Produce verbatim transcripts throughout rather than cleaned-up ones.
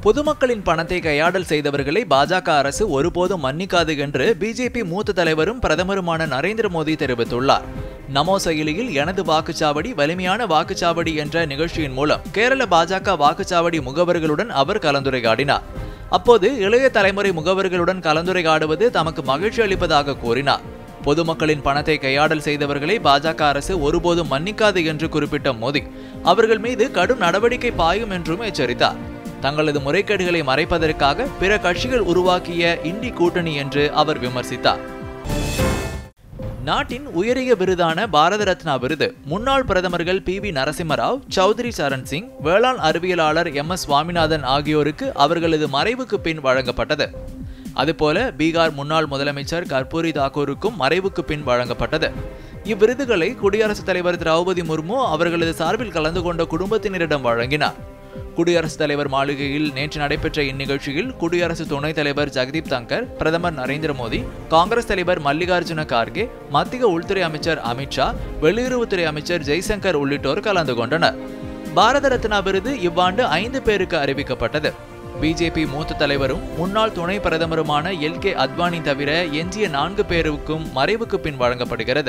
பொதுமக்களின் பணத்தை கையாடல் செய்தவர்களை பாஜக அரசு ஒருபோதும் மன்னிக்காது என்று பிஜேபி மூத்த தலைவரும் பிரதமருமான நரேந்திர மோடி தெரிவித்துள்ளார். நமோ செயலியில் எனது வாக்குச்சாவடி வலிமையான வாக்குச்சாவடி என்ற நிகழ்ச்சியின் மூலம் கேரள பாஜக வாக்குச்சாவடி முகவர்களுடன் அவர் கலந்துரையாடினார். அப்போது இளைய தலைமுறை முகவர்களுடன் கலந்துரையாடுவது தமக்கு மகிழ்ச்சி அளிப்பதாக கூறினார். பொதுமக்களின் பணத்தை கையாடல் செய்தவர்களை பாஜக அரசு ஒருபோதும் மன்னிக்காது என்று குறிப்பிட்ட மோடி அவர்கள் மீது கடும் நடவடிக்கை பாயும் என்றும் எச்சரித்தார். தங்களது முறைகேடுகளை மறைப்பதற்காக பிற கட்சிகள் உருவாக்கிய இண்டி கூட்டணி என்று அவர் விமர்சித்தார். நாட்டின் உயரிய விருதான பாரத ரத்னா விருது முன்னாள் பிரதமர்கள் பி வி நரசிம்மராவ், சௌத்ரி சரண் சிங், வேளாண் அறிவியலாளர் எம் எஸ் சுவாமிநாதன் ஆகியோருக்கு அவர்களது மறைவுக்கு பின் வழங்கப்பட்டது. அதுபோல பீகார் முன்னாள் முதலமைச்சர் கர்பூரி தாக்கூருக்கும் மறைவுக்கு பின் வழங்கப்பட்டது. இவ்விருதுகளை குடியரசுத் தலைவர் திரௌபதி முர்மு அவர்களது சார்பில் கலந்து கொண்ட குடும்பத்தினரிடம் வழங்கினார். குடியரசுத் தலைவர் மாளிகையில் நேற்று நடைபெற்ற இந்நிகழ்ச்சியில் குடியரசு துணைத் தலைவர் ஜெகதீப் தங்கர், பிரதமர் நரேந்திர மோடி, காங்கிரஸ் தலைவர் மல்லிகார்ஜுன கார்கே, மத்திய உள்துறை அமைச்சர் அமித்ஷா, வெளியுறவுத்துறை அமைச்சர் ஜெய்சங்கர் உள்ளிட்டோர் கலந்து கொண்டனர். பாரத ரத்னா விருது இவ்வாண்டு ஐந்து பேருக்கு அறிவிக்கப்பட்டது. பிஜேபி மூத்த தலைவரும் முன்னாள் துணை பிரதமருமான எல் கே அத்வானி தவிர எஞ்சிய நான்கு பேருக்கும் மறைவுக்கு பின் வழங்கப்படுகிறது.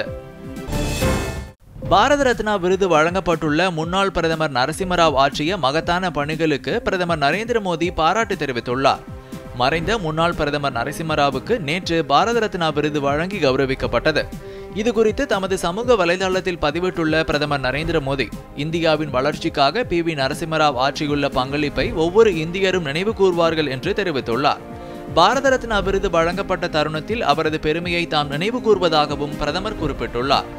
பாரத ரத்னா விருது வழங்கப்பட்டுள்ள முன்னாள் பிரதமர் நரசிம்மராவ் ஆற்றிய மகத்தான பணிகளுக்கு பிரதமர் நரேந்திர மோடி பாராட்டு தெரிவித்துள்ளார். மறைந்த முன்னாள் பிரதமர் நரசிம்மராவுக்கு நேற்று பாரத ரத்னா விருது வழங்கி கௌரவிக்கப்பட்டது. இதுகுறித்து தமது சமூக வலைதளத்தில் பதிவிட்டுள்ள பிரதமர் நரேந்திர மோடி, இந்தியாவின் வளர்ச்சிக்காக பி வி நரசிம்மராவ் ஆற்றியுள்ள பங்களிப்பை ஒவ்வொரு இந்தியரும் நினைவு கூர்வார்கள் என்று தெரிவித்துள்ளார். பாரத ரத்னா விருது வழங்கப்பட்ட தருணத்தில் அவரது பெருமையை தாம் நினைவு கூர்வதாகவும் பிரதமர் குறிப்பிட்டுள்ளார்.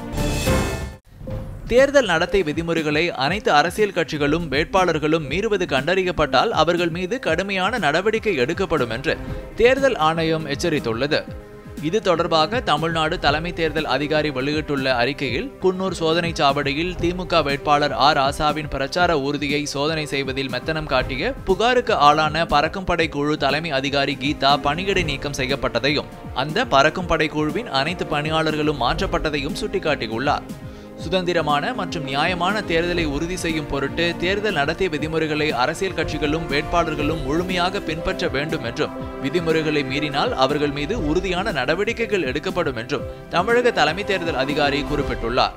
தேர்தல் நடத்தை விதிமுறைகளை அனைத்து அரசியல் கட்சிகளும் வேட்பாளர்களும் மீறுவது கண்டறியப்பட்டால் அவர்கள் மீது கடுமையான நடவடிக்கை எடுக்கப்படும் என்று தேர்தல் ஆணையம் எச்சரித்துள்ளது. இது தொடர்பாக தமிழ்நாடு தலைமை தேர்தல் அதிகாரி வெளியிட்டுள்ள அறிக்கையில், குன்னூர் சோதனை சாவடியில் திமுக வேட்பாளர் ஆர் ராசாவின் பிரச்சார ஊர்தியை சோதனை செய்வதில் மெத்தனம் காட்டிய புகாருக்கு ஆளான பறக்கும் படை குழு தலைமை அதிகாரி கீதா பணியிடை நீக்கம் செய்யப்பட்டதையும் அந்த பறக்கும் படை குழுவின் அனைத்து பணியாளர்களும் மாற்றப்பட்டதையும் சுட்டிக்காட்டியுள்ளார். சுதந்திரமான மற்றும் நியாயமான தேர்தலை உறுதி செய்யும் பொருட்டு தேர்தல் நடத்தை விதிமுறைகளை அரசியல் கட்சிகளும் வேட்பாளர்களும் முழுமையாக பின்பற்ற வேண்டும் என்றும், விதிமுறைகளை மீறினால் அவர்கள் மீது உறுதியான நடவடிக்கைகள் எடுக்கப்படும் என்றும் தமிழக தலைமை தேர்தல் அதிகாரி குறிப்பிட்டுள்ளார்.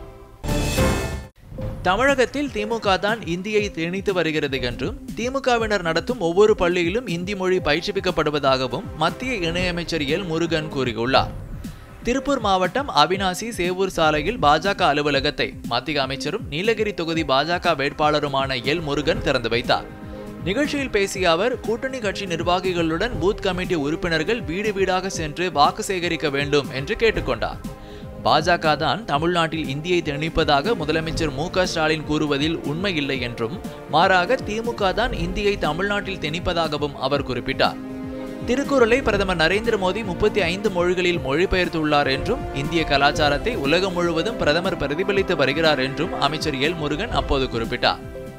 தமிழகத்தில் திமுக தான் இந்தியை திணித்து வருகிறது என்றும், திமுகவினர் நடத்தும் ஒவ்வொரு பள்ளியிலும் இந்தி மொழி பயிற்றுவிக்கப்படுவதாகவும் மத்திய இணையமைச்சர் எல் முருகன் கூறியுள்ளார். திருப்பூர் மாவட்டம் அவினாசி சேவூர் சாலையில் பாஜக அலுவலகத்தை மத்திய அமைச்சரும் நீலகிரி தொகுதி பாஜக வேட்பாளருமான எல் முருகன் திறந்து வைத்தார். நிகழ்ச்சியில் பேசிய அவர், கூட்டணி கட்சி நிர்வாகிகளுடன் பூத் கமிட்டி உறுப்பினர்கள் வீடு வீடாக சென்று வாக்கு சேகரிக்க வேண்டும் என்று கேட்டுக்கொண்டார். பாஜக தான் தமிழ்நாட்டில் இந்தியை திணிப்பதாக முதலமைச்சர் மு க ஸ்டாலின் கூறுவதில் உண்மை இல்லை என்றும், மாறாக திமுக தான் இந்தியை தமிழ்நாட்டில் திணிப்பதாகவும் அவர் குறிப்பிட்டார். திருக்குறளை பிரதமர் நரேந்திர மோடி முப்பத்தி ஐந்து மொழிகளில் மொழிபெயர்த்துள்ளார் என்றும், இந்திய கலாச்சாரத்தை உலகம் முழுவதும் பிரதமர் பிரதிபலித்து வருகிறார் என்றும் அமைச்சர் எல் முருகன் அப்போது குறிப்பிட்டார்.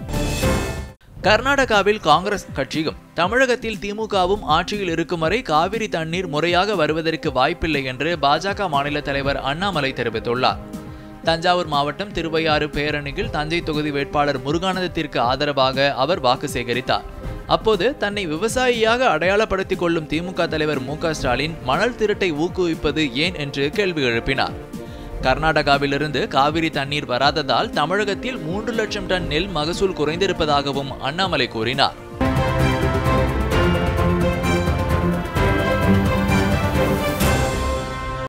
கர்நாடகாவில் காங்கிரஸ் கட்சியும் தமிழகத்தில் திமுகவும் ஆட்சியில் இருக்கும் வரை காவிரி தண்ணீர் முறையாக வருவதற்கு வாய்ப்பில்லை என்று பாஜக மாநில தலைவர் அண்ணாமலை தெரிவித்துள்ளார். தஞ்சாவூர் மாவட்டம் திருவையாறு பேரணியில் தஞ்சை தொகுதி வேட்பாளர் முருகானந்தத்திற்கு ஆதரவாக அவர் வாக்கு சேகரித்தார். அப்போது தன்னை விவசாயியாக அடையாளப்படுத்திக் கொள்ளும் திமுக தலைவர் மு க ஸ்டாலின் மணல் திருட்டை ஊக்குவிப்பது ஏன் என்று கேள்வி எழுப்பினார். கர்நாடகாவிலிருந்து காவிரி தண்ணீர் வராததால் தமிழகத்தில் மூன்று லட்சம் டன் நெல் மகசூல் குறைந்திருப்பதாகவும் அண்ணாமலை கூறினார்.